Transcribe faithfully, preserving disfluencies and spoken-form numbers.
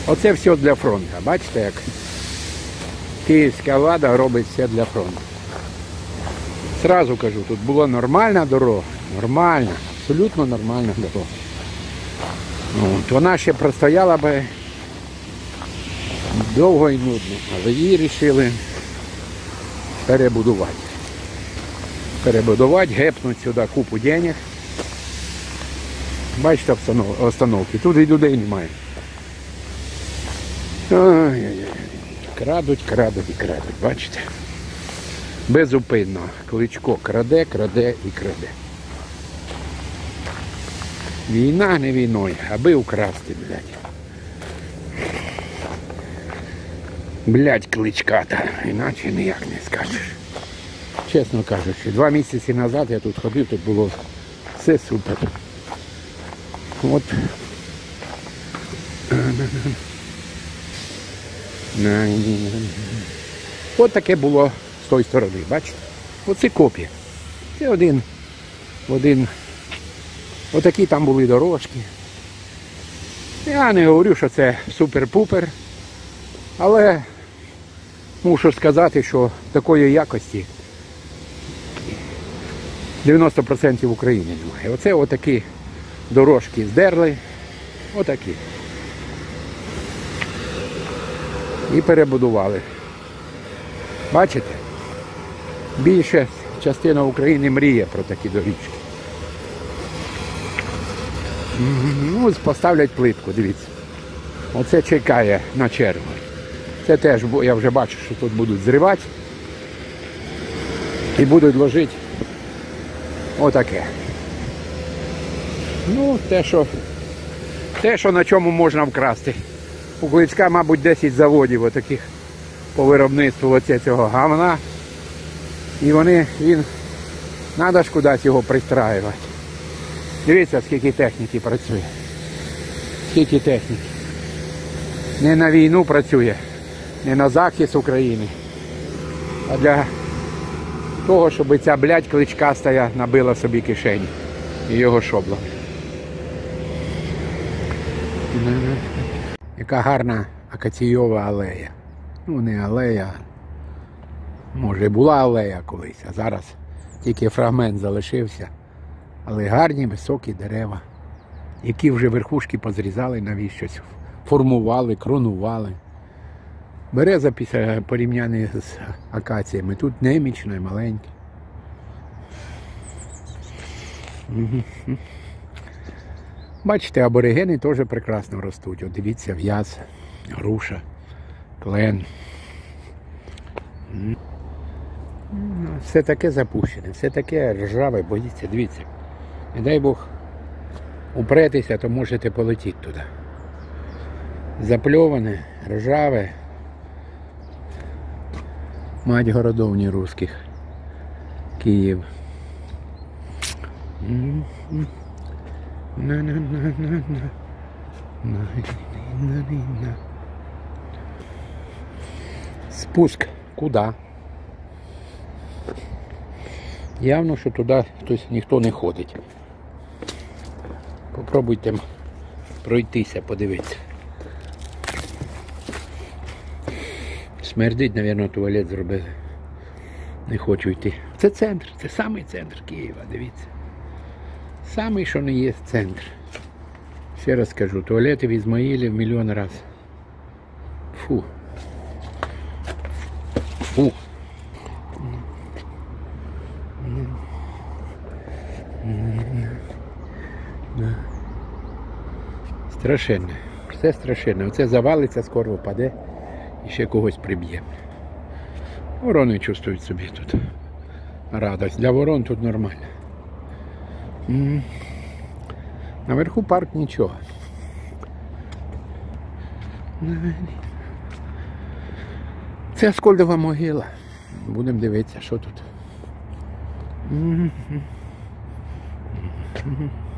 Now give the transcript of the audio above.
Оце все для фронту. Бачите, як київська влада робить все для фронту. Зразу кажу, тут була нормальна дорога. Нормальна, абсолютно нормальна дорога. От, вона ще простояла би довго і нудно, але її вирішили перебудувати. Перебудувати, гепнути сюди купу денег. Бачите остановки, тут і людей немає. Ой-ой-ой. Крадуть, крадуть і крадуть, бачите? Безупинно. Кличко краде, краде і краде. Війна не війною, аби украсти, блядь. Блядь, кличката, іначе ніяк не скажеш. Чесно кажучи, два місяці назад я тут ходив, тут було все супер. От. От таке було з тої сторони, бачите? Оце копія. Це один, один, отакі там були дорожки. Я не говорю, що це супер-пупер, але мушу сказати, що такої якості дев'яносто відсотків в Україні немає. Оце отакі дорожки здерли, отакі. І перебудували. Бачите? Більша частина України мріє про такі доріжки. Ну, поставлять плитку, дивіться. Оце чекає на чергу. Це теж, я вже бачу, що тут будуть зривати. І будуть ложити отаке. Ну, те, що, те, що на чому можна вкрасти. У Кличка, мабуть, десять заводів отаких по виробництву оце цього гавна. І вони, він, треба ж кудись його пристраювати. Дивіться, скільки техніки працює. Скільки техніки. Не на війну працює, не на захист України, а для того, щоб ця, блядь, кличкастая набила собі кишені і його шоблами. Яка гарна акаційова алея. Ну, не алея, може і була алея колись, а зараз тільки фрагмент залишився. Але гарні, високі дерева, які вже верхушки позрізали, навіщось формували, кронували. Береза після порівняння з акаціями тут немічна і маленька. Бачите, аборигени теж прекрасно ростуть. От дивіться, в'яз, груша, клен. Все таке запущене, все таке ржаве, боїться, дивіться. Не дай Бог упретеся, то можете полетіти туди. Запльоване, ржаве. Мать городовні русських. Київ. Спуск. Куда? Явно, що туди хтось, ніхто не ходить. Попробуйте пройтися, подивитися. Смердить, мабуть, туалет зробили. Не хочу йти. Це центр, це самий центр Києва, дивіться. Самий, що не є центр. Ще раз кажу, туалети в Ізмаїлі в мільйон раз. Фу. Фу. Страшенне. Все страшенне. Оце завалиться, скоро впаде і ще когось приб'є. Ворони чувствують собі тут радость. Для ворон тут нормально. Наверху парк нічого. Це Аскольдова могила. Будемо дивитися, що тут.